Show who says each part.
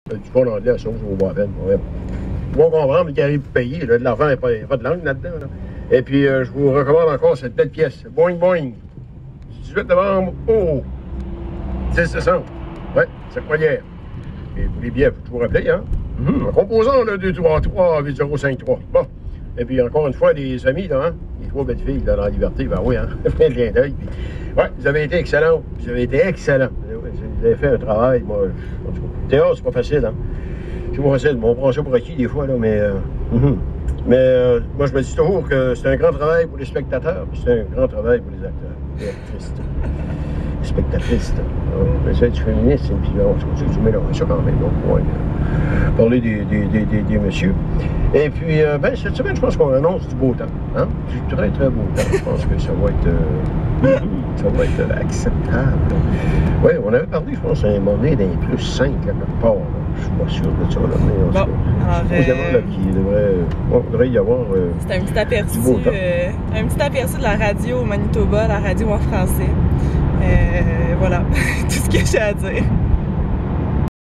Speaker 1: Du bon anglais, ça, je vois à peine. Ouais. Ils vont comprendre, mais qui arrive pour payer. Là, de l'argent, il n'y a pas de langue là-dedans. Là. Et puis, je vous recommande encore cette belle pièce. Boing, boing. 18 novembre, oh! 10 décembre. Ouais, c'est quoi hier? Et pour les billets, il faut toujours rappeler, hein? En composant, là, 233 8053. Bon. Et puis, encore une fois, des amis, là, hein? Les 3 belles filles, là, dans la liberté, ben oui, hein? Plein de clin d'œil. Ouais, vous avez été excellents. Vous avez été excellents. Vous avez fait un travail, moi. En tout cas, théâtre, c'est pas facile, hein? C'est pas facile. Bon, on prend ça pour acquis des fois, là, mais. Moi, je me dis toujours que c'est un grand travail pour les spectateurs, puis c'est un grand travail pour les acteurs, les actrices, les spectatrices. Mais ça, du féminisme, puis là, tu mélanges ça quand même, donc, ouais, parler des messieurs. Et puis, ben, cette semaine, je pense qu'on annonce du beau temps. Hein? Du très, très beau temps. Je pense que ça va être acceptable. Oui, on avait parlé, je pense, à un moment donné d'un plus 5 à quelque part. Là. Je suis pas sûr de ça, là, mais
Speaker 2: bon, alors,
Speaker 1: qu'il devrait y avoir
Speaker 2: c'est un petit aperçu,
Speaker 1: du beau temps.
Speaker 2: Un petit aperçu de la radio au Manitoba, la radio en français. Voilà, tout ce que j'ai à dire.